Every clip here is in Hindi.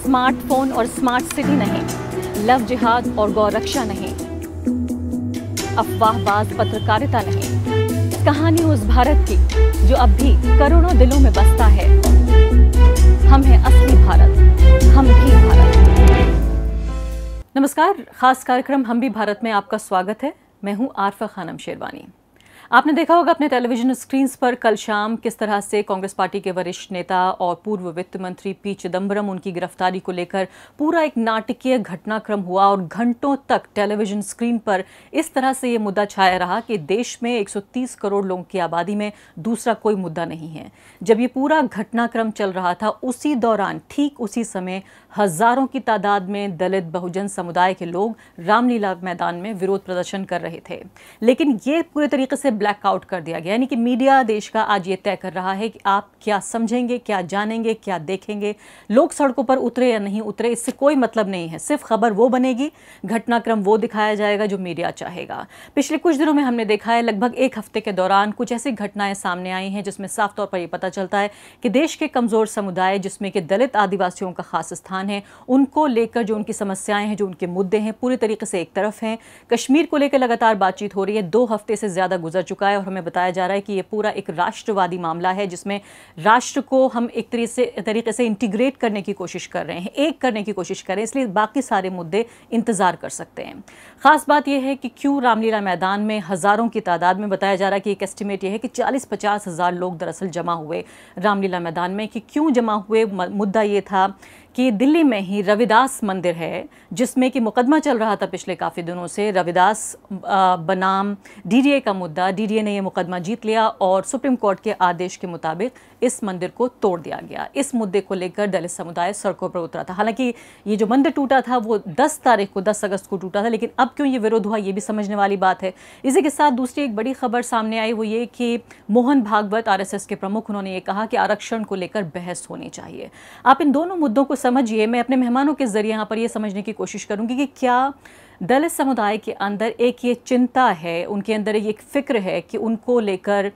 स्मार्टफोन और स्मार्ट सिटी नहीं, लव जिहाद और गौ रक्षा नहीं, अफवाहबाज पत्रकारिता नहीं। कहानी उस भारत की जो अब भी करोड़ों दिलों में बसता है। हम हैं असली भारत, हम भी भारत। नमस्कार, खास कार्यक्रम हम भी भारत में आपका स्वागत है। मैं हूं आरफा खानम शेरवानी। आपने देखा होगा अपने टेलीविजन स्क्रीन्स पर कल शाम किस तरह से कांग्रेस पार्टी के वरिष्ठ नेता और पूर्व वित्त मंत्री पी चिदम्बरम, उनकी गिरफ्तारी को लेकर पूरा एक नाटकीय घटनाक्रम हुआ और घंटों तक टेलीविजन स्क्रीन पर इस तरह से ये मुद्दा छाया रहा कि देश में 130 करोड़ लोगों की आबादी में दूसरा कोई मुद्दा नहीं है। जब ये पूरा घटनाक्रम चल रहा था, उसी दौरान ठीक उसी समय हजारों की तादाद में दलित बहुजन समुदाय के लोग रामलीला मैदान में विरोध प्रदर्शन कर रहे थे। लेकिन ये पूरे तरीके से ब्लैकआउट कर दिया गया, यानी कि मीडिया देश का आज ये तय कर रहा है कि आप क्या समझेंगे, क्या जानेंगे, क्या देखेंगे। लोग सड़कों पर उतरे या नहीं उतरे, इससे कोई मतलब नहीं है। सिर्फ खबर वो बनेगी, घटनाक्रम वो दिखाया जाएगा जो मीडिया चाहेगा। पिछले कुछ दिनों में हमने देखा है, लगभग एक हफ्ते के दौरान कुछ ऐसी घटनाएं सामने आई हैं जिसमें साफ तौर पर यह पता चलता है कि देश के कमजोर समुदाय, जिसमें कि दलित आदिवासियों का खास स्थान है, उनको लेकर जो उनकी समस्याएं हैं, जो उनके मुद्दे हैं, पूरी तरीके से एक तरफ हैं। कश्मीर को लेकर लगातार बातचीत हो रही है, 2 हफ्ते से ज्यादा गुजर चुका है और हमें बताया जा रहा है कि ये पूरा एक राष्ट्रवादी मामला है जिसमें राष्ट्र को हम एक तरीके से इंटीग्रेट करने की कोशिश कर रहे हैं, एक करने की कोशिश कर रहे हैं, इसलिए बाकी सारे मुद्दे इंतजार कर सकते हैं। खास बात यह है कि क्यों रामलीला मैदान में हजारों की तादाद में, बताया जा रहा है कि एक एस्टिमेट यह है कि 40-50 हज़ार लोग दरअसल जमा हुए रामलीला मैदान में। कि क्यों जमा हुए, मुद्दा ये था कि दिल्ली में ही रविदास मंदिर है जिसमें कि मुकदमा चल रहा था पिछले काफ़ी दिनों से। रविदास बनाम डीडीए का मुद्दा, डीडीए ने ये मुकदमा जीत लिया और सुप्रीम कोर्ट के आदेश के मुताबिक इस मंदिर को तोड़ दिया गया। इस मुद्दे को लेकर दलित समुदाय सड़कों पर उतरा था। हालांकि ये जो मंदिर टूटा था वो 10 तारीख को, 10 अगस्त को टूटा था, लेकिन अब क्यों ये विरोध हुआ ये भी समझने वाली बात है। इसी के साथ दूसरी एक बड़ी खबर सामने आई, वो ये कि मोहन भागवत, आरएसएस के प्रमुख, उन्होंने ये कहा कि आरक्षण को लेकर बहस होनी चाहिए। आप इन दोनों मुद्दों को समझिए। मैं अपने मेहमानों के जरिए यहाँ पर ये समझने की कोशिश करूंगी कि क्या दलित समुदाय के अंदर एक ये चिंता है, उनके अंदर एक फिक्र है कि उनको लेकर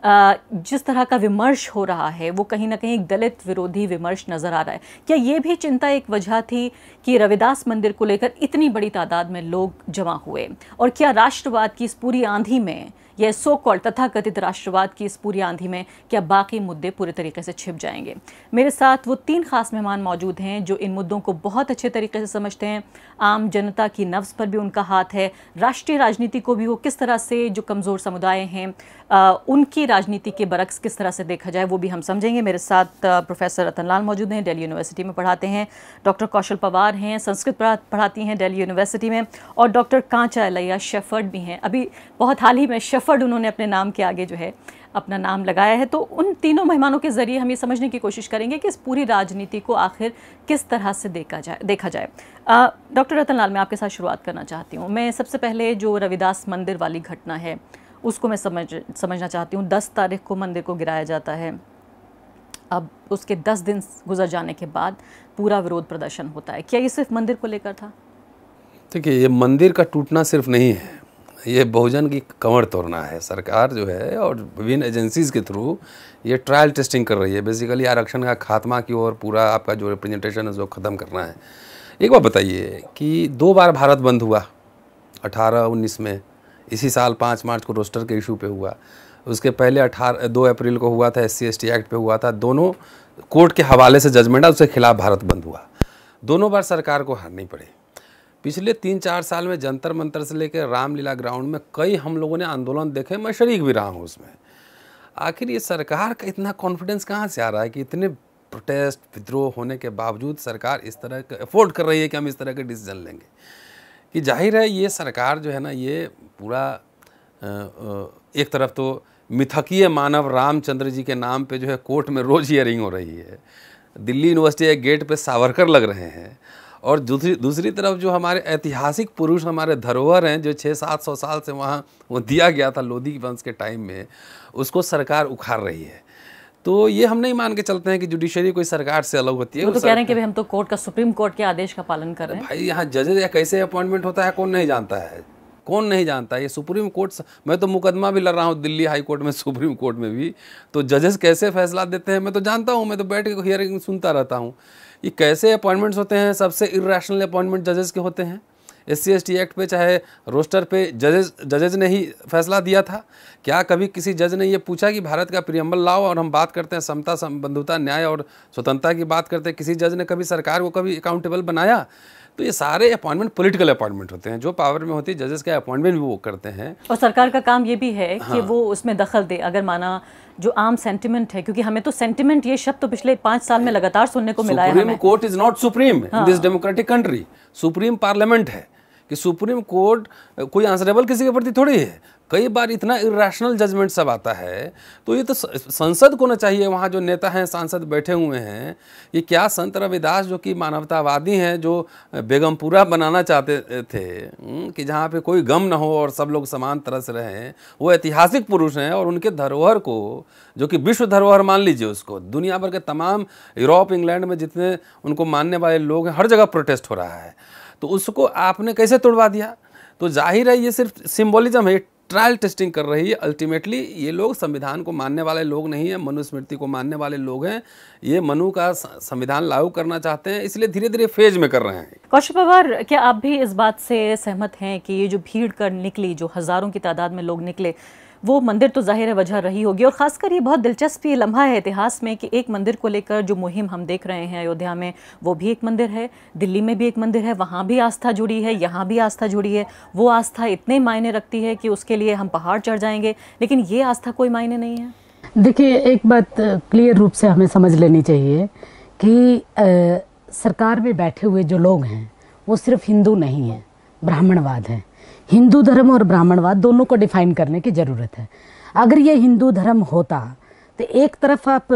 जिस तरह का विमर्श हो रहा है वो कहीं ना कहीं एक दलित विरोधी विमर्श नजर आ रहा है। क्या ये भी चिंता एक वजह थी कि रविदास मंदिर को लेकर इतनी बड़ी तादाद में लोग जमा हुए? और क्या राष्ट्रवाद की इस पूरी आंधी में, यह सो कॉल्ड तथाकथित राष्ट्रवाद की इस पूरी आंधी में, क्या बाकी मुद्दे पूरे तरीके से छिप जाएंगे? मेरे साथ वो 3 खास मेहमान मौजूद हैं जो इन मुद्दों को बहुत अच्छे तरीके से समझते हैं। आम जनता की नब्ज पर भी उनका हाथ है, राष्ट्रीय राजनीति को भी वो किस तरह से, जो कमज़ोर समुदाय हैं उनकी राजनीति के बरक्स किस तरह से देखा जाए वो भी हम समझेंगे। मेरे साथ प्रोफेसर रतनलाल मौजूद हैं, दिल्ली यूनिवर्सिटी में पढ़ाते हैं। डॉक्टर कौशल पवार हैं, संस्कृत पढ़ाती हैं दिल्ली यूनिवर्सिटी में। और डॉक्टर कांचा शेफर्ड भी हैं। अभी बहुत हाल ही में शेफर्ड उन्होंने अपने नाम के आगे जो है अपना नाम लगाया है। तो उन तीनों मेहमानों के जरिए हम ये समझने की कोशिश करेंगे कि इस पूरी राजनीति को आखिर किस तरह से देखा जाए। डॉक्टर रतनलाल, मैं आपके साथ शुरुआत करना चाहती हूँ। मैं सबसे पहले जो रविदास मंदिर वाली घटना है उसको मैं समझना चाहती हूँ। 10 तारीख को मंदिर को गिराया जाता है, अब उसके 10 दिन गुजर जाने के बाद पूरा विरोध प्रदर्शन होता है। क्या ये सिर्फ मंदिर को लेकर था? देखिए, ये मंदिर का टूटना सिर्फ नहीं है, ये बहुजन की कमर तोड़ना है। सरकार जो है और विभिन्न एजेंसीज़ के थ्रू ये ट्रायल टेस्टिंग कर रही है। बेसिकली आरक्षण का खात्मा की ओर पूरा आपका जो रिप्रेजेंटेशन है उसको ख़त्म करना है। एक बात बताइए कि 2 बार भारत बंद हुआ, 18-19 में, इसी साल 5 मार्च को रोस्टर के इशू पे हुआ। उसके पहले 2 अप्रैल को हुआ था, SC/ST एक्ट पे हुआ था। दोनों कोर्ट के हवाले से जजमेंट है, उसके खिलाफ भारत बंद हुआ। दोनों बार सरकार को हारनी पड़ी। पिछले 3-4 साल में जंतर मंतर से लेकर रामलीला ग्राउंड में कई हम लोगों ने आंदोलन देखे, मैं शरीक भी रहा हूँ उसमें। आखिर ये सरकार का इतना कॉन्फिडेंस कहाँ से आ रहा है कि इतने प्रोटेस्ट, विद्रोह होने के बावजूद सरकार इस तरह का अफोर्ड कर रही है कि हम इस तरह के डिसीजन लेंगे? कि जाहिर है ये सरकार जो है ना, ये पूरा एक तरफ तो मिथकीय मानव रामचंद्र जी के नाम पे जो है कोर्ट में रोज़ हियरिंग हो रही है, दिल्ली यूनिवर्सिटी के गेट पे सावरकर लग रहे हैं, और दूसरी तरफ जो हमारे ऐतिहासिक पुरुष, हमारे धरोहर हैं जो 600-700 साल से वहाँ वो दिया गया था लोधी वंश के टाइम में, उसको सरकार उखाड़ रही है। तो ये हम नहीं मान के चलते हैं कि जुडिशरी कोई सरकार से अलग होती है। वो तो कह रहे हैं कि हम तो कोर्ट का, सुप्रीम कोर्ट के आदेश का पालन कर रहे हैं। भाई यहाँ जजेस या कैसे अपॉइंटमेंट होता है कौन नहीं जानता है। कौन नहीं जानता? ये सुप्रीम कोर्ट, मैं तो मुकदमा भी लड़ रहा हूँ दिल्ली हाई कोर्ट में, सुप्रीम कोर्ट में भी, तो जजेस कैसे फैसला देते हैं मैं तो जानता हूँ, मैं तो बैठ के हियरिंग सुनता रहता हूँ। ये कैसे अपॉइंटमेंट्स होते हैं, सबसे इर्रेशनल अपॉइंटमेंट जजेस के होते हैं। SC/ST एक्ट पे चाहे रोस्टर पे जजेज ने ही फैसला दिया था। क्या कभी किसी जज ने ये पूछा कि भारत का प्रियम्बल लाओ और हम बात करते हैं समता, बंधुता, न्याय और स्वतंत्रता की बात करते हैं? किसी जज ने कभी सरकार को कभी अकाउंटेबल बनाया? तो ये सारे अपॉइंटमेंट पॉलिटिकल अपॉइंटमेंट होते हैं, जो पावर में होती है जजेस के अपॉइंटमेंट भी वो करते हैं। और सरकार का काम ये भी है कि वो उसमें दखल दे, अगर माना जो आम सेंटिमेंट है, क्योंकि हमें तो सेंटिमेंट ये शब्द तो पिछले 5 साल में लगातार सुनने को मिला है। Supreme court is not supreme in this democratic country. Supreme parliament है कि सुप्रीम कोर्ट कोई आंसरेबल किसी के प्रति थोड़ी है। कई बार इतना इरेशनल जजमेंट सब आता है, तो ये तो संसद को ना चाहिए, वहाँ जो नेता हैं सांसद बैठे हुए हैं, ये क्या संत रविदास जो कि मानवतावादी हैं, जो बेगमपुरा बनाना चाहते थे कि जहाँ पे कोई गम ना हो और सब लोग समान तरह से रहें, वो ऐतिहासिक पुरुष हैं और उनके धरोहर को, जो कि विश्व धरोहर मान लीजिए उसको, दुनिया भर के तमाम यूरोप, इंग्लैंड में जितने उनको मानने वाले लोग हैं, हर जगह प्रोटेस्ट हो रहा है, तो उसको आपने कैसे तोड़वा दिया? तो जाहिर है ये सिर्फ सिंबोलिज्म है, ट्रायल टेस्टिंग कर रही है। अल्टीमेटली ये लोग संविधान को मानने वाले लोग नहीं हैं, मनुस्मृति को मानने वाले लोग हैं। ये मनु का संविधान लागू करना चाहते हैं, इसलिए धीरे धीरे फेज में कर रहे हैं। कौशल पवार, क्या आप भी इस बात से सहमत हैं कि ये जो भीड़ कर निकली, जो हजारों की तादाद में लोग निकले, वो मंदिर तो जाहिर है वजह रही होगी, और खासकर ये बहुत दिलचस्प ये लम्हा है इतिहास में कि एक मंदिर को लेकर जो मुहिम हम देख रहे हैं अयोध्या में, वो भी एक मंदिर है, दिल्ली में भी एक मंदिर है, वहाँ भी आस्था जुड़ी है, यहाँ भी आस्था जुड़ी है। वो आस्था इतने मायने रखती है कि उसके लिए हम पहाड़ चढ़ जाएंगे, लेकिन ये आस्था कोई मायने नहीं है। देखिए, एक बात क्लियर रूप से हमें समझ लेनी चाहिए कि सरकार में बैठे हुए जो लोग हैं वो सिर्फ हिंदू नहीं हैं, ब्राह्मणवाद है। हिंदू धर्म और ब्राह्मणवाद दोनों को डिफाइन करने की ज़रूरत है। अगर ये हिंदू धर्म होता तो एक तरफ आप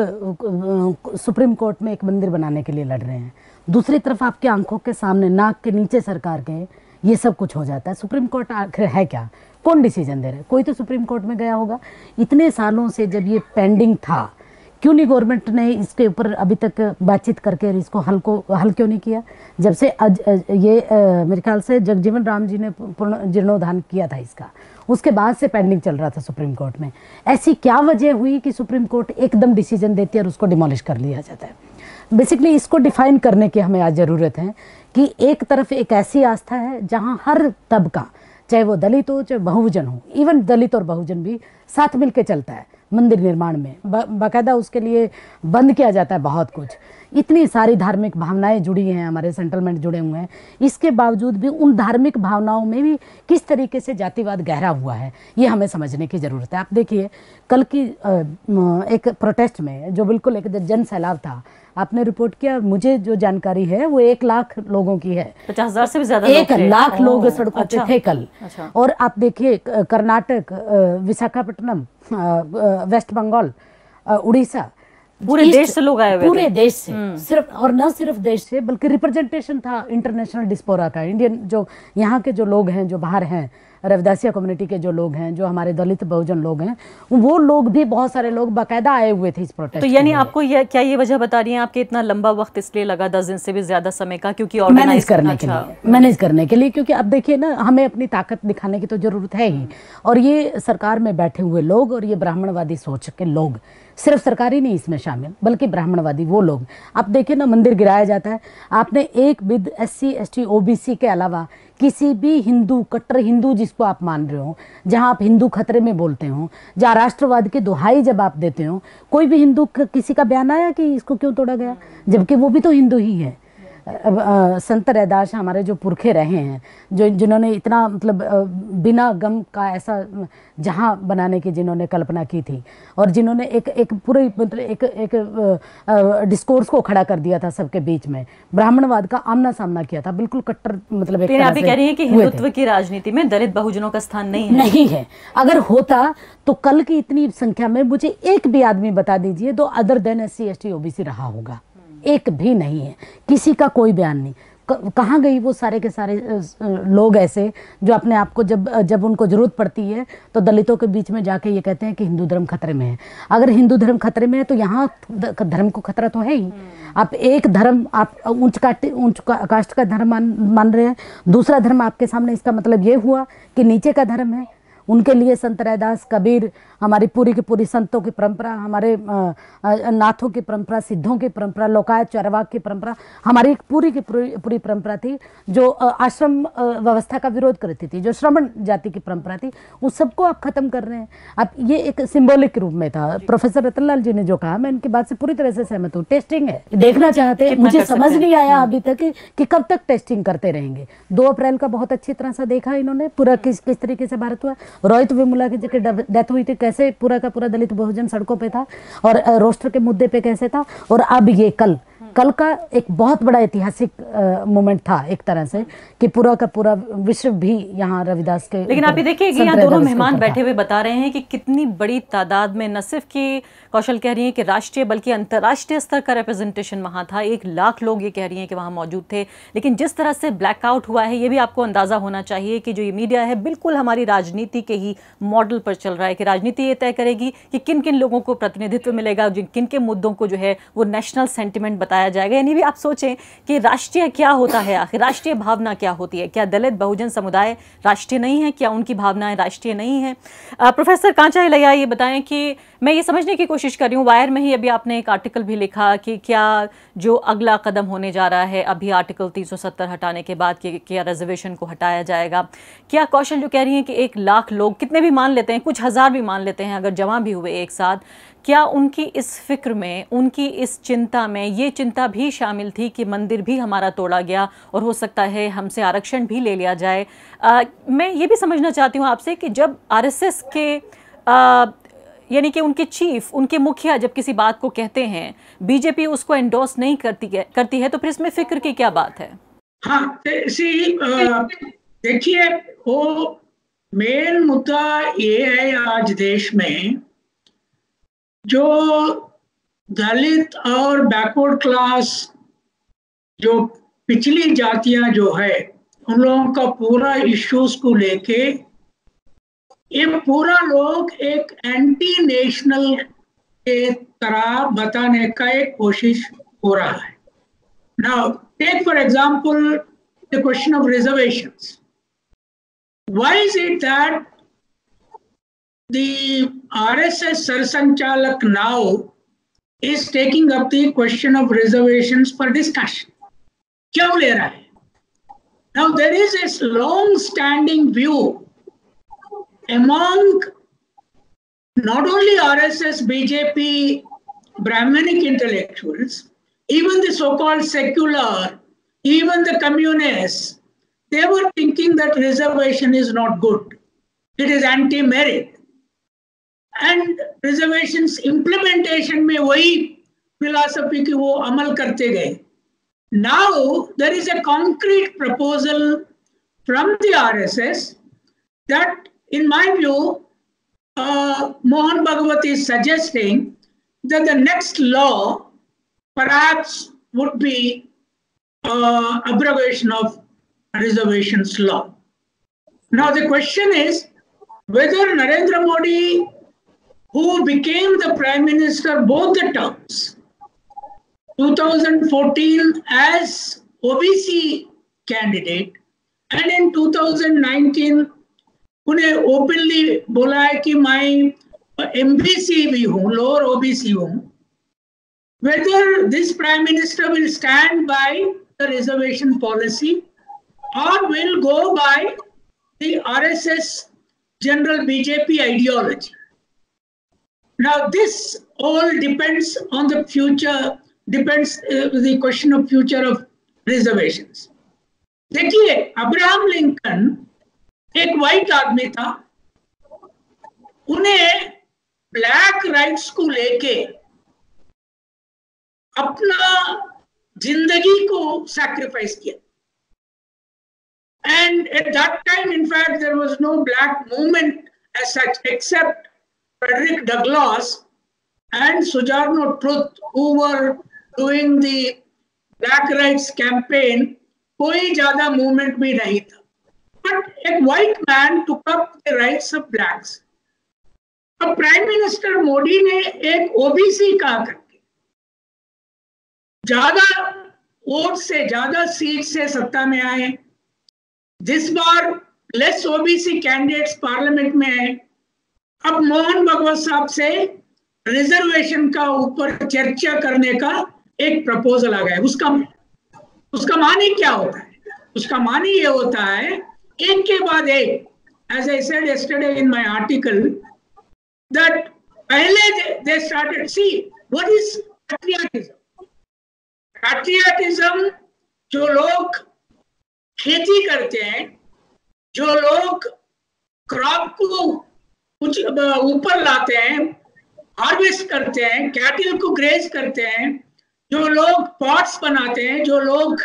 सुप्रीम कोर्ट में एक मंदिर बनाने के लिए लड़ रहे हैं, दूसरी तरफ आपकी आंखों के सामने, नाक के नीचे सरकार के ये सब कुछ हो जाता है। सुप्रीम कोर्ट आखिर है क्या? कौन डिसीजन दे रहा है? कोई तो सुप्रीम कोर्ट में गया होगा। इतने सालों से जब ये पेंडिंग था, क्यों नहीं गवर्नमेंट ने इसके ऊपर अभी तक बातचीत करके इसको हल क्यों नहीं किया? जब से ये मेरे ख्याल से जगजीवन राम जी ने पूर्ण जीर्णोद्धार किया था इसका, उसके बाद से पेंडिंग चल रहा था सुप्रीम कोर्ट में। ऐसी क्या वजह हुई कि सुप्रीम कोर्ट एकदम डिसीजन देती है और उसको डिमोलिश कर लिया जाता है? बेसिकली इसको डिफाइन करने की हमें आज ज़रूरत है कि एक तरफ एक ऐसी आस्था है जहाँ हर तबका, चाहे वो दलित हो चाहे बहुजन हो, इवन दलित और बहुजन भी साथ मिलकर चलता है मंदिर निर्माण में। बाकायदा उसके लिए बंद किया जाता है बहुत कुछ। इतनी सारी धार्मिक भावनाएं जुड़ी हैं, हमारे सेंटलमेंट जुड़े हुए हैं, इसके बावजूद भी उन धार्मिक भावनाओं में भी किस तरीके से जातिवाद गहरा हुआ है, ये हमें समझने की ज़रूरत है। आप देखिए, कल की एक प्रोटेस्ट में जो बिल्कुल एक जन सैलाब था, आपने रिपोर्ट किया, मुझे जो जानकारी है वो 1 लाख लोगों की है। 50,000 से भी ज़्यादा 1 लाख लोग सड़कों पे थे कल। अच्छा। और आप देखिए, कर्नाटक, विशाखापट्टनम, वेस्ट बंगाल, उड़ीसा, पूरे देश से लोग आए हुए थे। पूरे देश से, सिर्फ और न सिर्फ देश से बल्कि रिप्रेजेंटेशन था इंटरनेशनल डिस्पोरा का। इंडियन जो यहाँ के जो लोग हैं, जो बाहर हैं, रविदासिया कम्युनिटी के जो लोग हैं, जो हमारे दलित बहुजन लोग हैं, वो लोग भी, बहुत सारे लोग बाकायदा आए हुए थे इस प्रोटेस्ट। तो यानी आपको क्या ये वजह बता रही हैं आपके इतना लंबा वक्त इसलिए लगा, 10 दिन से भी ज्यादा समय का, क्योंकि मैनेज करने के लिए, क्योंकि अब देखिए ना, हमें अपनी ताकत दिखाने की तो जरूरत है ही। और ये सरकार में बैठे हुए लोग और ये ब्राह्मणवादी सोच के लोग, सिर्फ सरकारी नहीं इसमें शामिल, बल्कि ब्राह्मणवादी वो लोग, आप देखिए ना, मंदिर गिराया जाता है। आपने एक विद SC ST OBC के अलावा किसी भी हिंदू, कट्टर हिंदू जिसको आप मान रहे हो, जहां आप हिंदू खतरे में बोलते हो, जहां राष्ट्रवाद की दुहाई जब आप देते हो, कोई भी हिंदू किसी का बयान आया कि इसको क्यों तोड़ा गया? जबकि वो भी तो हिंदू ही है। संत रविदास हमारे जो पुरखे रहे हैं, जो जिन्होंने इतना मतलब बिना गम का ऐसा जहां बनाने की जिन्होंने कल्पना की थी, और जिन्होंने एक पूरे मतलब एक डिस्कोर्स को खड़ा कर दिया था सबके बीच में, ब्राह्मणवाद का आमना सामना किया था, बिल्कुल कट्टर मतलब एक आप कह रही हैं कि हिंदुत्व की राजनीति में दलित बहुजनों का स्थान नहीं है। अगर होता तो कल की इतनी संख्या में मुझे एक भी आदमी बता दीजिए जो other than SC ST OBC रहा होगा। एक भी नहीं है, किसी का कोई बयान नहीं। कहाँ गई वो सारे के सारे लोग ऐसे जो अपने आप को जब उनको जरूरत पड़ती है तो दलितों के बीच में जाके ये कहते हैं कि हिंदू धर्म खतरे में है। अगर हिंदू धर्म खतरे में है तो यहाँ धर्म को खतरा तो है ही। आप एक धर्म, आप उच्च कास्ट का धर्म मान रहे हैं, दूसरा धर्म आपके सामने, इसका मतलब ये हुआ कि नीचे का धर्म है। उनके लिए संत रैदास, कबीर, हमारी पूरी की पूरी संतों की परंपरा, हमारे नाथों की परंपरा, सिद्धों की परंपरा, लोकायत चरवाक की परंपरा, हमारी पूरी की पूरी परंपरा थी जो आश्रम व्यवस्था का विरोध करती थी, जो श्रमण जाति की परंपरा थी, उस सबको आप खत्म कर रहे हैं। अब ये एक सिंबॉलिक रूप में था। प्रोफेसर रतनलाल जी ने जो कहा, मैं इनकी बात से पूरी तरह से सहमत हूँ। टेस्टिंग है, देखना चाहते हैं। मुझे समझ नहीं आया अभी तक कि कब तक टेस्टिंग करते रहेंगे। 2 अप्रैल का बहुत अच्छी तरह से देखा इन्होंने, पूरा किस तरीके से भारत हुआ। रोहित वेमुला की जगह डेथ हुई थी, कैसे पूरा का पूरा दलित बहुजन सड़कों पे था और रोस्टर के मुद्दे पे कैसे था। और अब ये कल का एक बहुत बड़ा ऐतिहासिक मोमेंट था एक तरह से कि पूरा का पूरा विश्व भी यहाँ रविदास के। लेकिन आप ये देखिए कि यहाँ दोनों मेहमान बैठे हुए बता रहे हैं कि कितनी बड़ी तादाद में, न सिर्फ कि कौशल कह रही हैं कि राष्ट्रीय बल्कि अंतर्राष्ट्रीय स्तर का रिप्रेजेंटेशन वहाँ था। 1 लाख लोग ये कह रही हैं कि वहाँ मौजूद थे। लेकिन जिस तरह से ब्लैकआउट हुआ है, ये भी आपको अंदाजा होना चाहिए कि जो ये मीडिया है बिल्कुल हमारी राजनीति के ही मॉडल पर चल रहा है कि राजनीति ये तय करेगी कि किन किन लोगों को प्रतिनिधित्व मिलेगा, किन के मुद्दों को जो है वो नेशनल सेंटिमेंट बताया जाएगा। यानी भी आप सोचें कि राष्ट्रीय क्या होता है, आखिर राष्ट्रीय भावना क्या होती है। क्या दलित बहुजन समुदाय राष्ट्रीय नहीं है? क्या उनकी भावनाएं राष्ट्रीय नहीं है? प्रोफेसर कांचा इलैया, ये बताएं कि मैं ये समझने की कोशिश कर रही हूँ, वायर में ही अभी आपने एक आर्टिकल भी लिखा कि क्या जो अगला कदम होने जा रहा है अभी आर्टिकल 370 हटाने के बाद कि क्या रिजर्वेशन को हटाया जाएगा। क्या कौशल जो कह रही हैं कि 1 लाख लोग, कितने भी मान लेते हैं, कुछ हज़ार भी मान लेते हैं, अगर जमा भी हुए एक साथ, क्या उनकी इस फिक्र में, उनकी इस चिंता में ये चिंता भी शामिल थी कि मंदिर भी हमारा तोड़ा गया और हो सकता है हमसे आरक्षण भी ले लिया जाए? मैं ये भी समझना चाहती हूँ आपसे कि जब आरएसएस के यानी कि उनके चीफ, उनके मुखिया जब किसी बात को कहते हैं, बीजेपी उसको एंडोर्स नहीं करती है तो फिर इसमें फिक्र की क्या बात है? हाँ, देखिए, वो मेन मुद्दा ये है आज देश में, जो दलित और बैकवर्ड क्लास, जो पिछली जातियां जो है, उन लोगों का पूरा इश्यूज को लेके ये पूरा लोग एक एंटी नेशनल के तरह बताने का एक कोशिश हो रहा है। Now take for example the question of reservations. Why is it that the RSS Sarsanchalak now is taking up the question of reservations for discussion? क्यों ले रहा है? Now there is this long-standing view among not only RSS, BJP, Brahminic intellectuals, even the so-called secular, even the communists, they were thinking that reservation is not good. It is anti-merit. And reservations implementation में वही philosophy की वो अमल करते गए. Now there is a concrete proposal from the RSS that, in my view, Mohan Bhagwat is suggesting that the next law perhaps would be abrogation of reservations law. Now the question is whether Narendra Modi, who became the Prime Minister both the terms, 2014 as OBC candidate and in 2019 उन्हें openly बोला है कि मैं MBC भी हूँ, lower OBC हूँ, whether this Prime Minister will stand by the reservation policy or will go by the RSS general BJP ideology. Now this all depends on the future, the question of future of reservations. देखिए, अब्राहम लिंकन एक वाइट आदमी था, उन्हें ब्लैक राइट्स को लेके अपना जिंदगी को सैक्रिफाइस किया. And at that time, in fact, there was no black movement as such, except Frederick Douglass and Sujarno Truth, who were doing the black rights campaign कोई ज्यादा मूवमेंट भी नहीं था, बट एक white man took up the rights of blacks. अब प्राइम मिनिस्टर मोदी ने एक ओबीसी का करके ज्यादा वोट से, ज्यादा सीट से सत्ता में आए। जिस बार लेस ओबीसी कैंडिडेट्स पार्लियामेंट में आए। अब मोहन भगवत साहब से रिजर्वेशन का ऊपर चर्चा करने का एक प्रपोजल आ गया। उसका मानी क्या होता है? उसका मानी ये होता है, एक के बाद एक, as I said yesterday in my article, that पहले they started, see what is patriotism. Patriotism जो लोग खेती करते हैं, जो लोग क्रॉप को कुछ ऊपर लाते हैं, हार्वेस्ट करते हैं, कैटल को ग्रेज करते हैं, जो लोग पॉट्स बनाते हैं, जो लोग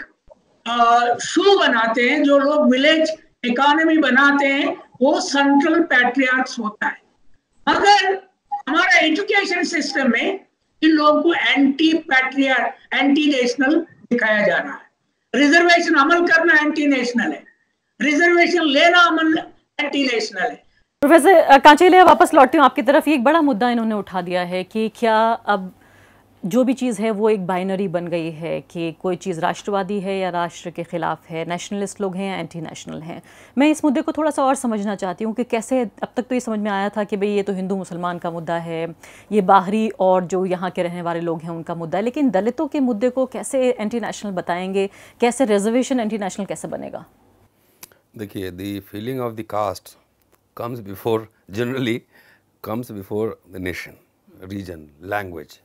शू बनाते हैं, जो लोग विलेज इकोनॉमी बनाते हैं, वो सेंट्रल पैट्रियार्क्स होता है। मगर हमारा एजुकेशन सिस्टम में इन लोगों को एंटी पैट्रियार्क, एंटी नेशनल दिखाया जा रहा है। रिजर्वेशन अमल करना एंटी नेशनल है, रिजर्वेशन लेना अमल एंटी नेशनल है। प्रोफेसर कांचेलिया, वापस लौटती हूँ आपकी तरफ। ये एक बड़ा मुद्दा इन्होंने उठा दिया है कि क्या अब जो भी चीज़ है वो एक बाइनरी बन गई है कि कोई चीज़ राष्ट्रवादी है या राष्ट्र के खिलाफ है, नेशनलिस्ट लोग हैं या एंटी नेशनल हैं। मैं इस मुद्दे को थोड़ा सा और समझना चाहती हूँ कि कैसे, अब तक तो ये समझ में आया था कि भाई ये तो हिंदू मुसलमान का मुद्दा है, ये बाहरी और जो यहाँ के रहने वाले लोग हैं उनका मुद्दा है, लेकिन दलितों के मुद्दे को कैसे एंटी नेशनल बताएंगे? कैसे रिजर्वेशन एंटी नेशनल कैसे बनेगा? देखिए, the feeling of the caste comes before, generally comes before the nation, region, language।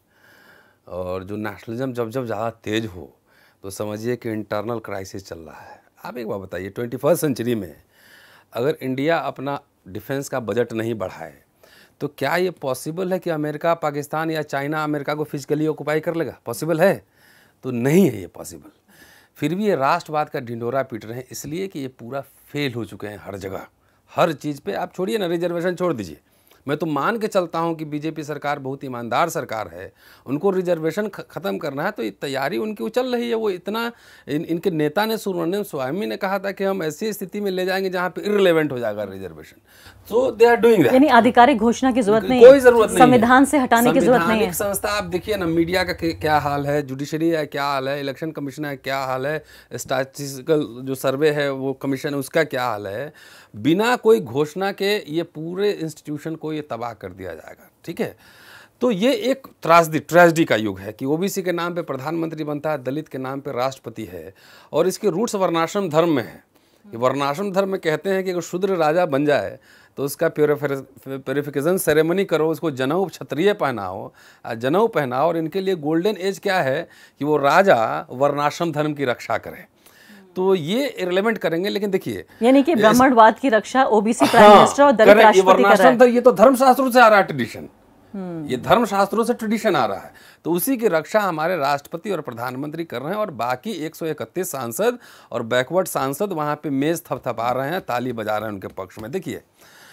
और जो नेशनलिज्म जब ज़्यादा तेज हो तो समझिए कि इंटरनल क्राइसिस चल रहा है। आप एक बात बताइए, 21st सेंचुरी में अगर इंडिया अपना डिफेंस का बजट नहीं बढ़ाए तो क्या ये पॉसिबल है कि अमेरिका, पाकिस्तान या चाइना अमेरिका को फिजिकली ऑक्युपाई कर लेगा? पॉसिबल है? तो नहीं है ये पॉसिबल। फिर भी ये राष्ट्रवाद का ढिंढोरा पीट रहे हैं, इसलिए कि ये पूरा फेल हो चुके हैं हर जगह, हर चीज़ पे। आप छोड़िए ना, रिजर्वेशन छोड़ दीजिए, मैं तो मान के चलता हूँ कि बीजेपी सरकार बहुत ईमानदार सरकार है, उनको रिजर्वेशन ख़त्म करना है तो ये तैयारी उनकी चल रही है। वो इतना इनके नेता ने, सुब्रमण्यम स्वामी ने कहा था कि हम ऐसी स्थिति में ले जाएंगे जहाँ पे इररिलेवेंट हो जाएगा reservation. So they are doing that. यानी आधिकारिक घोषणा की जरूरत नहीं, कोई जरूरत नहीं, संविधान से हटाने की जरूरत नहीं है। संस्था आप देखिए ना, मीडिया का क्या हाल है, जुडिशरी है क्या हाल है, इलेक्शन कमीशन है क्या हाल है, स्टैटिस्टिकल जो सर्वे है वो कमीशन है उसका क्या हाल है। बिना कोई घोषणा के ये पूरे इंस्टीट्यूशन को ये तबाह कर दिया जाएगा। ठीक है, तो ये एक ट्रेजेडी का युग है कि ओबीसी के नाम पे प्रधानमंत्री बनता है, दलित के नाम पे राष्ट्रपति है, और इसके रूट्स वर्णाश्रम धर्म में है। ये वर्णाश्रम धर्म में कहते हैं कि अगर शूद्र राजा बन जाए तो उसका प्योरिफिकेशन सेरेमनी करो, उसको जनेऊ क्षत्रिय पहनाओ, जनेऊ पहनाओ, और इनके लिए गोल्डन एज क्या है कि वो राजा वर्णाश्रम धर्म की रक्षा करे। तो ये इररिलेवेंट करेंगे। लेकिन देखिए, यानी कि ब्राह्मणवाद की रक्षा ओबीसी प्राइम मिनिस्टर और दलित राष्ट्रपति कर रहा है। ये तो धर्मशास्त्रों से आ रहा है ट्रेडिशन, ये धर्मशास्त्रों से ट्रेडिशन आ रहा है, तो उसी की रक्षा हमारे राष्ट्रपति और प्रधानमंत्री कर रहे हैं, और बाकी 131 सांसद और बैकवर्ड सांसद वहाँ पे मेज थपथपा रहे हैं, ताली बजा रहे हैं उनके पक्ष में। देखिए,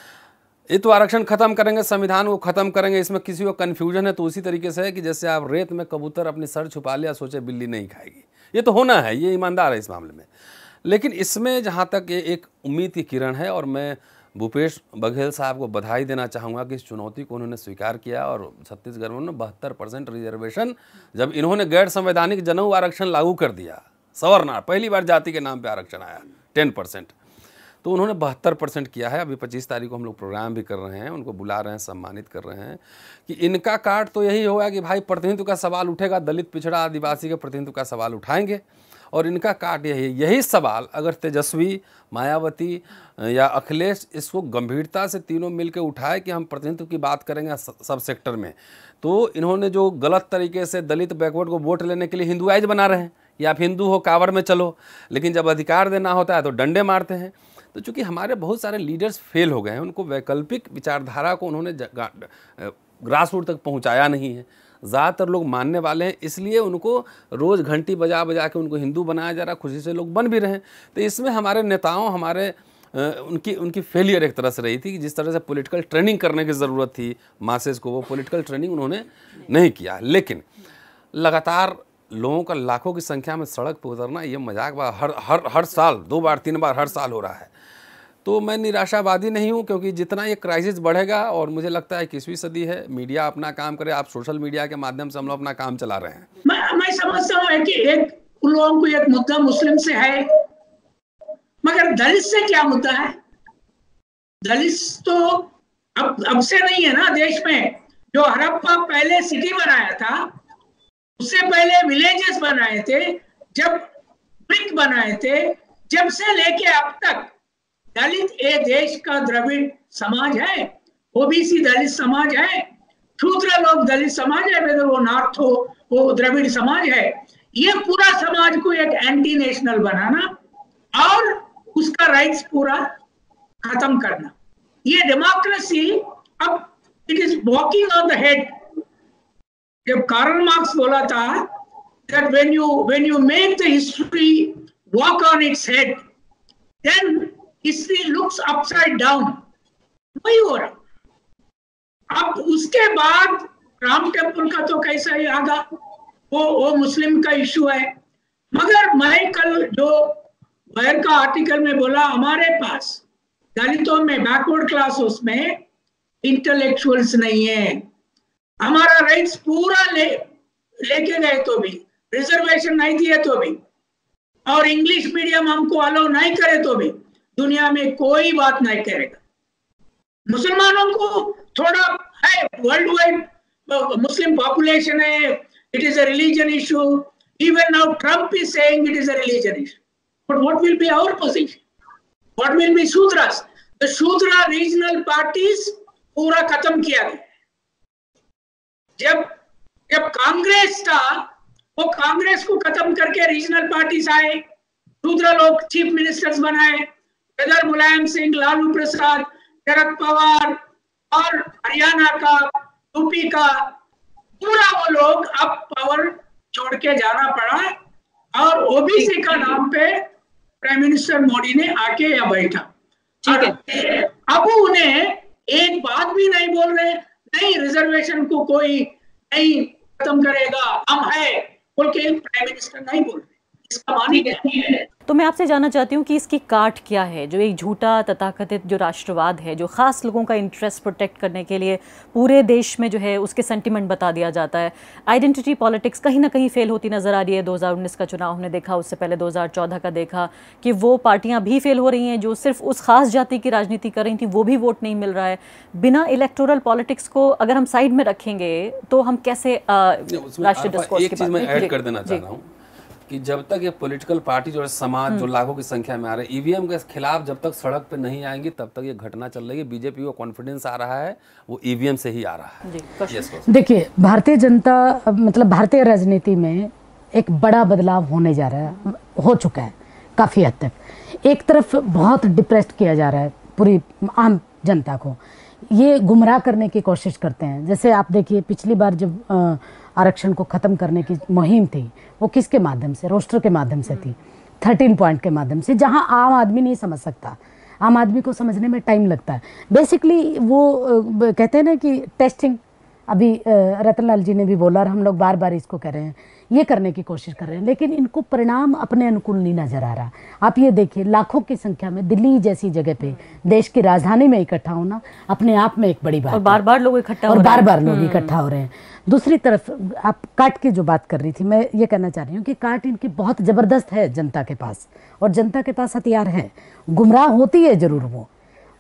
ये तो आरक्षण खत्म करेंगे, संविधान को खत्म करेंगे, इसमें किसी को कन्फ्यूजन है तो उसी तरीके से है कि जैसे आप रेत में कबूतर अपनी सर छुपा लिया, सोचे बिल्ली नहीं खाएगी। ये तो होना है, ये ईमानदार है इस मामले में। लेकिन इसमें जहाँ तक ये एक उम्मीद की किरण है, और मैं भूपेश बघेल साहब को बधाई देना चाहूँगा कि इस चुनौती को उन्होंने स्वीकार किया, और छत्तीसगढ़ में 72% रिजर्वेशन, जब इन्होंने गैर संवैधानिक जनेऊ आरक्षण लागू कर दिया, सवर्ण पहली बार जाति के नाम पे आरक्षण आया 10%, तो उन्होंने 72% किया है। अभी 25 तारीख को हम लोग प्रोग्राम भी कर रहे हैं, उनको बुला रहे हैं, सम्मानित कर रहे हैं कि इनका काट तो यही होगा कि भाई प्रतिनिधित्व का सवाल उठेगा, दलित पिछड़ा आदिवासी के प्रतिनिधित्व का सवाल उठाएंगे, और इनका काट यही सवाल अगर तेजस्वी, मायावती या अखिलेश इसको गंभीरता से तीनों मिलकर उठाए कि हम प्रतिनिधित्व की बात करेंगे सब सेक्टर में, तो इन्होंने जो गलत तरीके से दलित बैकवर्ड को वोट लेने के लिए हिंदुआइज बना रहे हैं, या आप हिंदू हो कांवड़ में चलो, लेकिन जब अधिकार देना होता है तो डंडे मारते हैं। तो चूँकि हमारे बहुत सारे लीडर्स फेल हो गए हैं, उनको वैकल्पिक विचारधारा को उन्होंने ग्रास रूट तक पहुँचाया नहीं है। ज़्यादातर लोग मानने वाले हैं, इसलिए उनको रोज़ घंटी बजा बजा के उनको हिंदू बनाया जा रहा, खुशी से लोग बन भी रहे हैं। तो इसमें हमारे नेताओं, हमारे उनकी फेलियर एक तरह से रही थी कि जिस तरह से पॉलिटिकल ट्रेनिंग करने की ज़रूरत थी मासेस को, वो पॉलिटिकल ट्रेनिंग उन्होंने नहीं किया। लेकिन लगातार लोगों का लाखों की संख्या में सड़क पर उतरना ये मजाक बात हर साल 2 बार 3 बार हर साल हो रहा है। तो मैं निराशावादी नहीं हूँ, क्योंकि जितना ये क्राइसिस बढ़ेगा, और मुझे लगता है 21वीं सदी है, मीडिया अपना काम करे, आप सोशल मीडिया के माध्यम से हम लोग अपना काम चला रहे हैं। मैं समझता हूँ कि एक उन लोगों को एक मुद्दा मुस्लिम से है, मगर दलित से क्या मुद्दा है? दलित तो अब से नहीं है ना देश में। जो हड़प्पा पहले सिटी बनाया था, उससे पहले विलेजेस बनाए थे, जब ब्रिक बनाए थे, जब से लेके अब तक दलित ये देश का द्रविड़ समाज है, ओबीसी दलित समाज है, शूद्र लोग दलित समाज है, वेदर वो नॉर्थ हो वो द्रविड़ समाज है। ये पूरा समाज को एक एंटी नेशनल बनाना और उसका राइट्स पूरा खत्म करना, ये डेमोक्रेसी अब it is walking on the head. जब कार्ल मार्क्स बोला था that when you make the history walk on its head, then history looks upside down, वही हो रहा। अब उसके बाद राम टेम्पल का तो कैसा ही आगा, वो मुस्लिम का इशू है। मगर मैं कल जो वायर का आर्टिकल में बोला, हमारे पास दलितों में बैकवर्ड क्लास उसमें इंटेलेक्चुअल्स नहीं है, हमारा राइट्स पूरा लेके गए तो भी, रिजर्वेशन नहीं दिए तो भी, और इंग्लिश मीडियम हमको अलाउ नहीं करे तो भी दुनिया में कोई बात नहीं करेगा। मुसलमानों को थोड़ा है, वर्ल्ड वाइड मुस्लिम पॉपुलेशन है, it is a religion issue, even now Trump is saying it is a religion issue, but what will be our position? What will be Shudras? The Shudra regional parties पूरा खत्म किया गया। जब कांग्रेस था, वो कांग्रेस को खत्म करके रीजनल पार्टीज आए, शूद्र लोग चीफ मिनिस्टर्स बनाए, वेदर मुलायम सिंह, लालू प्रसाद, शरद पवार और हरियाणा का, यूपी का, पूरा वो लोग अब पावर छोड़ के जाना पड़ा और ओबीसी का नाम पे प्राइम मिनिस्टर मोदी ने आके यहाँ बैठा। अब उन्हें एक बात भी नहीं बोल रहे, नहीं रिजर्वेशन को कोई नहीं खत्म करेगा, हम है बोल के प्राइम मिनिस्टर नहीं बोल रहे, इसका मानी क्या है? तो मैं आपसे जानना चाहती हूँ कि इसकी काट क्या है, जो एक झूठा तथाकथित जो राष्ट्रवाद है, जो खास लोगों का इंटरेस्ट प्रोटेक्ट करने के लिए पूरे देश में जो है उसके सेंटिमेंट बता दिया जाता है। आइडेंटिटी पॉलिटिक्स कहीं ना कहीं फेल होती नजर आ रही है। 2019 का चुनाव हमने देखा, उससे पहले 2014 का देखा कि वो पार्टियां भी फेल हो रही हैं जो सिर्फ उस खास जाति की राजनीति कर रही थी, वो भी वोट नहीं मिल रहा है। बिना इलेक्टोरल पॉलिटिक्स को अगर हम साइड में रखेंगे तो हम कैसे राष्ट्रीय डिस्कोर्स के बारे में ऐड कर देना चाह रहा हूँ कि जब तक ये पॉलिटिकल पार्टी जो समाज जो लाखों की संख्या में आ रहे हैं, ईवीएम के खिलाफ जब तक सड़क पे नहीं आएंगी तब तक ये घटना चल रही है। बीजेपी को कॉन्फिडेंस आ रहा है, वो ईवीएम से ही आ रहा है। देखिए, भारतीय जनता मतलब भारतीय राजनीति में एक बड़ा बदलाव होने जा रहा है, हो चुका है काफ़ी हद तक। एक तरफ बहुत डिप्रेस्ड किया जा रहा है पूरी आम जनता को, ये गुमराह करने की कोशिश करते हैं। जैसे आप देखिए, पिछली बार जब आरक्षण को ख़त्म करने की मुहिम थी, वो किसके माध्यम से? रोस्टर के माध्यम से थी, 13 पॉइंट के माध्यम से, जहां आम आदमी नहीं समझ सकता, आम आदमी को समझने में टाइम लगता है। बेसिकली वो कहते हैं ना कि टेस्टिंग, अभी रतनलाल जी ने भी बोला और हम लोग बार बार इसको कह रहे हैं, ये करने की कोशिश कर रहे हैं, लेकिन इनको परिणाम अपने अनुकूल नहीं नजर आ रहा। आप ये देखिए, लाखों की संख्या में दिल्ली जैसी जगह पे, देश की राजधानी में इकट्ठा होना अपने आप में एक बड़ी बात है, और बार बार लोग इकट्ठा हो रहे हैं। दूसरी तरफ आप काट की जो बात कर रही थी, मैं ये कहना चाह रही हूँ कि काट इनकी बहुत ज़बरदस्त है जनता के पास, और जनता के पास हथियार है। गुमराह होती है जरूर, वो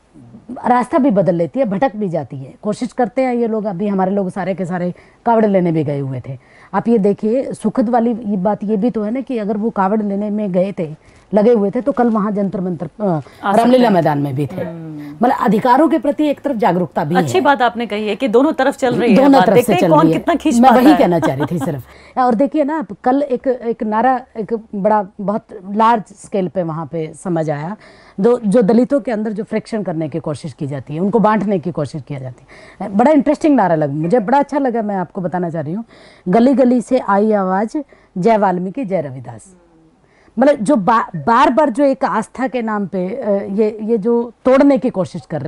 रास्ता भी बदल लेती है, भटक भी जाती है, कोशिश करते हैं ये लोग। अभी हमारे लोग सारे के सारे कावड़ लेने भी गए हुए थे। आप ये देखिए, सुखद वाली ये बात ये भी तो है ना कि अगर वो कावड़ लेने में गए थे, लगे हुए थे, तो कल वहाँ जंतर मंतर रामलीला मैदान में भी थे। मतलब अधिकारों के प्रति एक तरफ जागरूकता भी अच्छी बात आपने कही है कि दोनों तरफ चल रही है, दोनों तरफ से चल रही है। कितना खींच मैं वही कहना चाह रही थी सिर्फ। और देखिए ना, कल एक नारा, एक बड़ा बहुत लार्ज स्केल पे वहाँ पे समझ आया, जो दलितों के अंदर जो फ्रिक्शन करने की कोशिश की जाती है, उनको बांटने की कोशिश की जाती है। बड़ा इंटरेस्टिंग नारा लगा मुझे, बड़ा अच्छा लगा। मैं आपको बताना चाह रही हूँ, गली गली से आई आवाज, जय वाल्मीकि जय रविदास। मतलब जो बार बार जो एक आस्था के नाम पे ये जो तोड़ने की कोशिश कर रहे हैं,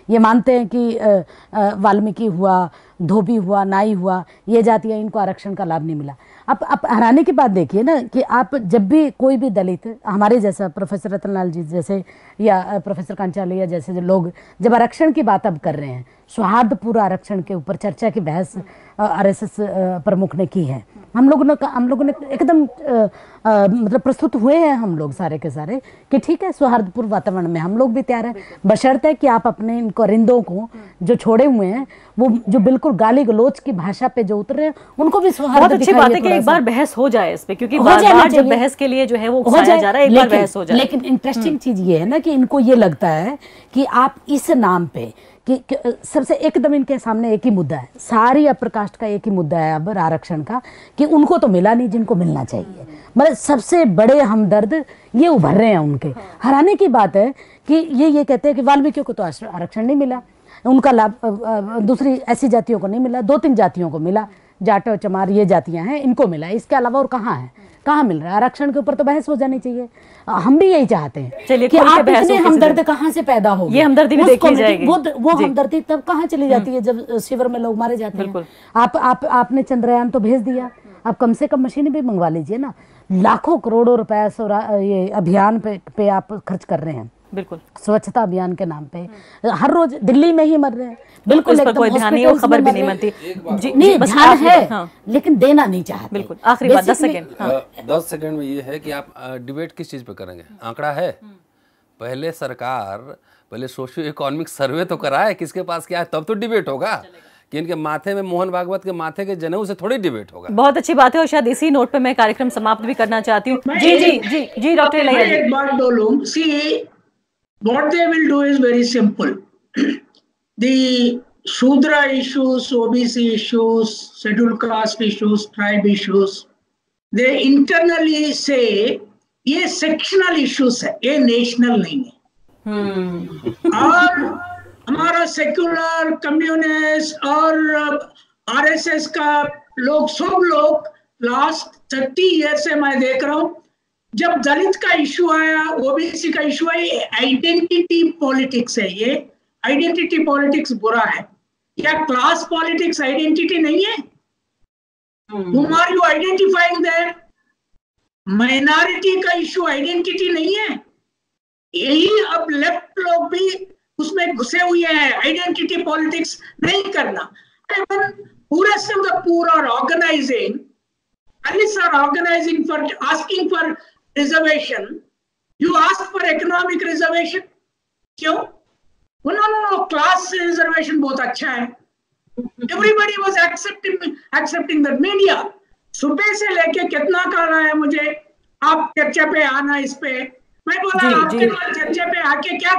ये मानते हैं कि वाल्मीकि हुआ, धोबी हुआ, नाई हुआ, ये जातियाँ, इनको आरक्षण का लाभ नहीं मिला। अब हैरानी की बात देखिए ना कि आप जब भी कोई भी दलित, हमारे जैसा प्रोफेसर रतनलाल जी जैसे या प्रोफेसर कांचालिया जैसे जो लोग जब आरक्षण की बात अब कर रहे हैं, सौहार्दपूर्ण आरक्षण के ऊपर चर्चा की बहस आरएसएस प्रमुख ने की है, हम लोगों ने एकदम मतलब प्रस्तुत हुए हैं हम लोग सारे के सारे कि ठीक है, सौहार्दपूर्ण वातावरण में हम लोग भी तैयार हैं, बशर्ते कि आप अपने इन परिंदों को जो छोड़े हुए हैं, वो जो बिल्कुल गाली गलोच की भाषा पे जो उतर रहे हैं, उनको भी सौहार्द बहुत अच्छी बात है कि एक बार बहस हो जाए इस पे, क्योंकि बार-बार जब बहस के लिए जो है वो उकसाया जा रहा है, एक बार बहस हो जाए। लेकिन इंटरेस्टिंग चीज ये है ना कि इनको ये लगता है कि आप इस नाम पे कि सबसे एकदम इनके सामने एक ही मुद्दा है, सारी अपर कास्ट का एक ही मुद्दा है अब आरक्षण का, कि उनको तो मिला नहीं जिनको मिलना चाहिए। मतलब सबसे बड़े हमदर्द ये उभर रहे हैं उनके। हैरानी की बात है कि ये कहते हैं कि वाल्मीकियों को तो आरक्षण नहीं मिला, उनका लाभ दूसरी ऐसी जातियों को नहीं मिला, 2-3 जातियों को मिला, जाट और चमार ये जातियां हैं, इनको मिला, इसके अलावा और कहाँ है, कहाँ मिल रहा है? आरक्षण के ऊपर तो बहस हो जानी चाहिए। हम भी यही चाहते हैं कि आप इतने हमदर्द कहाँ से पैदा हो, ये हमदर्दी भी देखी जाएगी। वो हमदर्दी तब कहाँ चली जाती है जब शिविर में लोग मारे जाते हैं। आपने चंद्रयान तो भेज दिया, आप कम से कम मशीनें भी मंगवा लीजिए ना। लाखों करोड़ों रुपए ये अभियान पे आप खर्च कर रहे हैं, बिल्कुल स्वच्छता अभियान के नाम पे। हर रोज दिल्ली में ही मर रहे हैं, बिल्कुल एकदम कोई ध्यान नहीं, वो खबर भी नहीं बनती। नहीं, ध्यान है लेकिन देना नहीं चाहते। बिल्कुल आखिरी बात 10 सेकंड। 10 सेकंड में ये है कि आप डिबेट किस चीज़ पे करेंगे? आंकड़ा है, पहले सरकार सोशियो इकोनॉमिक सर्वे तो कराए किसके पास क्या है, तब तो डिबेट होगा। कि इनके माथे में, मोहन भागवत के माथे के जनेऊ से थोड़ी डिबेट होगा। बहुत अच्छी बात है और शायद इसी नोट पे मैं कार्यक्रम समाप्त भी करना चाहती हूँ। जी डॉक्टर इलैया जी, एक बात बोलूं, सी what they will do is very simple. The Shudra issues, OBC issues, scheduled caste issues, tribe issues, they internally say ये sectional issues है, ये national नहीं है। और हमारा सेक्युलर, कम्युनिस्ट और आरएसएस का लोग, सब लोग लास्ट 30 ईयर से मैं देख रहा हूँ, जब दलित का इशू आया, ओबीसी का इशू आया, आइडेंटिटी पॉलिटिक्स है। ये आइडेंटिटी पॉलिटिक्स बुरा है। क्या क्लास पॉलिटिक्स आइडेंटिटी नहीं है? Whom are you identifying there? Minority का इशू आइडेंटिटी नहीं है? यही अब लेफ्ट लोग भी उसमें घुसे हुए हैं, आइडेंटिटी पॉलिटिक्स नहीं करना। पूरे से पूरा organizing, Alice are organizing for asking for reservation. You ask for economic reservation. क्यों? No, class reservation बहुत अच्छा है. Everybody was accepting that. Media सुबह से लेके कितना कर रहा है मुझे, आप चर्चा पे आना इस पे। मैं बोला आपके पास चर्चा पे आके क्या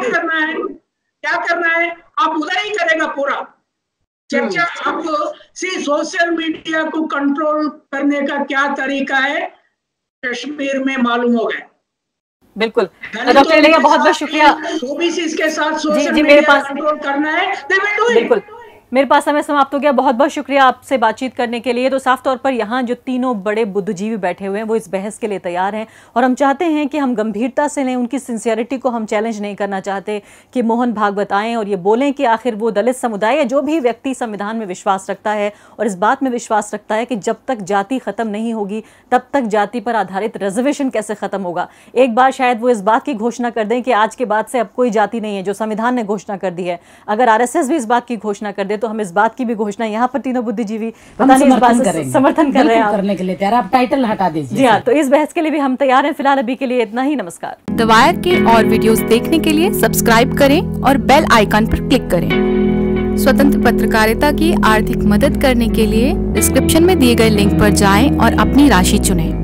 करना है, आप उधर ही करेगा पूरा चर्चा। अब सोशल मीडिया को कंट्रोल करने का क्या तरीका है कश्मीर में मालूम हो गया। बिल्कुल डॉक्टर इलैया, बहुत बहुत शुक्रिया। ओबीसी के साथ सोशल मीडिया कंट्रोल करना है, दे विल डू इट। बिल्कुल, मेरे पास समय समाप्त हो गया। बहुत बहुत शुक्रिया आपसे बातचीत करने के लिए। तो साफ तौर पर यहाँ जो तीनों बड़े बुद्धिजीवी बैठे हुए हैं वो इस बहस के लिए तैयार हैं और हम चाहते हैं कि हम गंभीरता से लें, उनकी सिंसियरिटी को हम चैलेंज नहीं करना चाहते कि मोहन भागवत आएँ और ये बोलें कि आखिर वो दलित समुदाय या जो भी व्यक्ति संविधान में विश्वास रखता है और इस बात में विश्वास रखता है कि जब तक जाति खत्म नहीं होगी तब तक जाति पर आधारित रिजर्वेशन कैसे खत्म होगा। एक बार शायद वो इस बात की घोषणा कर दें कि आज के बाद से अब कोई जाति नहीं है, जो संविधान ने घोषणा कर दी है। अगर आरएसएस भी इस बात की घोषणा कर दे तो हम इस बात की भी घोषणा यहाँ पर तीनों बुद्धिजीवी पता नहीं इस बात से समर्थन कर रहे हैं करने के लिए तैयार। आप टाइटल हटा दीजिए। जी हाँ, तो इस बहस के लिए भी हम तैयार हैं। फिलहाल अभी के लिए इतना ही। नमस्कार। द वायर के और वीडियोस देखने के लिए सब्सक्राइब करें और बेल आइकन पर क्लिक करें। स्वतंत्र पत्रकारिता की आर्थिक मदद करने के लिए डिस्क्रिप्शन में दिए गए लिंक पर जाएं और अपनी राशि चुनें।